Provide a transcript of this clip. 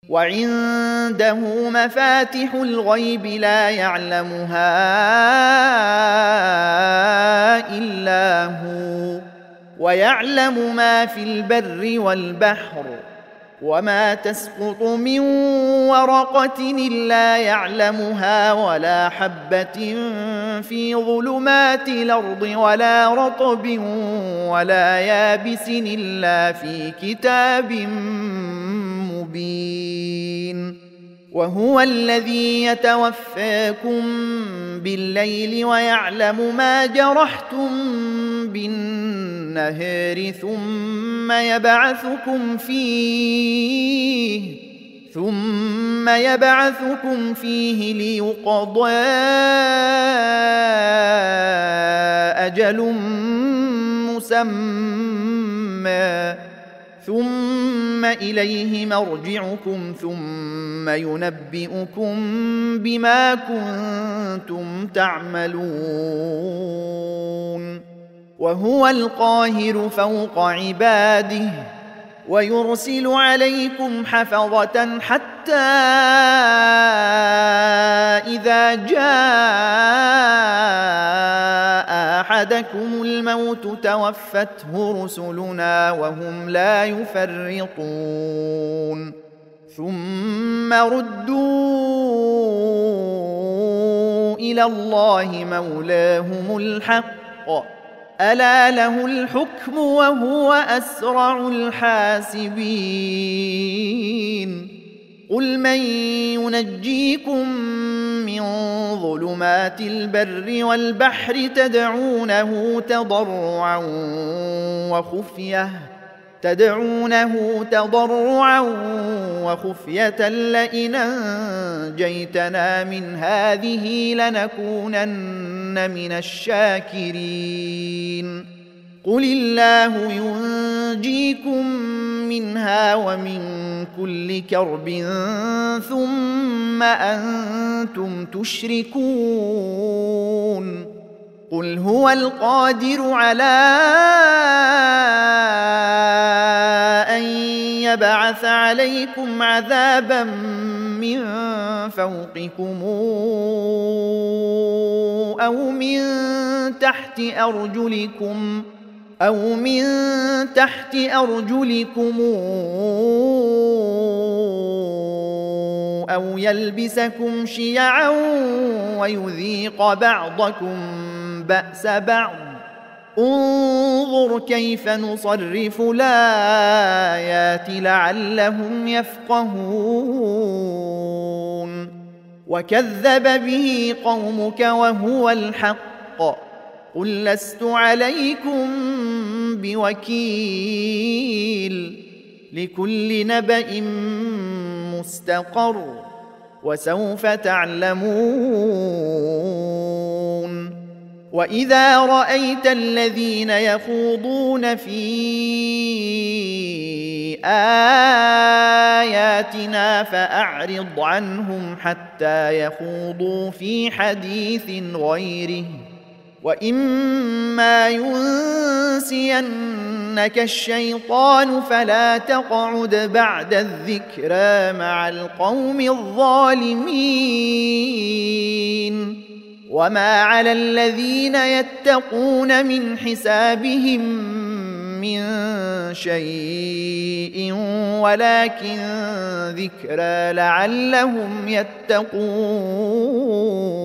وعنده مفاتح الغيب لا يعلمها إلا هو ويعلم ما في البر والبحر وما تسقط من ورقة إلا يعلمها ولا حبة في ظلمات الأرض ولا رطب ولا يابس إلا في كتاب مبين. وهو الذي يتوفاكم بالليل ويعلم ما جرحتم بالنهار ثم يبعثكم فيه ليقضى أجل مسمى ثم إليه مرجعكم ثم ينبئكم بما كنتم تعملون. وهو القاهر فوق عباده ويرسل عليكم حفظة حتى إذا جاء أحدكم الموت توفته رسلنا وهم لا يفرطون ثم ردوا إلى الله مولاهم الحق ألا له الحكم وهو أسرع الحاسبين. قل من ينجيكم من ظلمات البر والبحر تدعونه تضرعا وخفية لئن أنجيتنا من هذه لنكونن من الشاكرين. قل الله ينجيكم منها ومن كل كرب ثم أنتم تشركون. قل هو القادر على أن يبعث عليكم عذابا من فوقكم أو من تحت أرجلكم أو يلبسكم شيعا ويذيق بعضكم بأس بعض. انظر كيف نصرف الآيات لعلهم يفقهون. وكذب به قومك وهو الحق قل لست عليكم بوكيل لكل نبأ مستقر وسوف تعلمون. وإذا رأيت الذين يخوضون في آياتنا فأعرض عنهم حتى يخوضوا في حديث غيره وإما ينسينك الشيطان فلا تقعد بعد الذكرى مع القوم الظالمين. وما على الذين يتقون من حسابهم من شيء ولكن ذكرى لعلهم يتقون.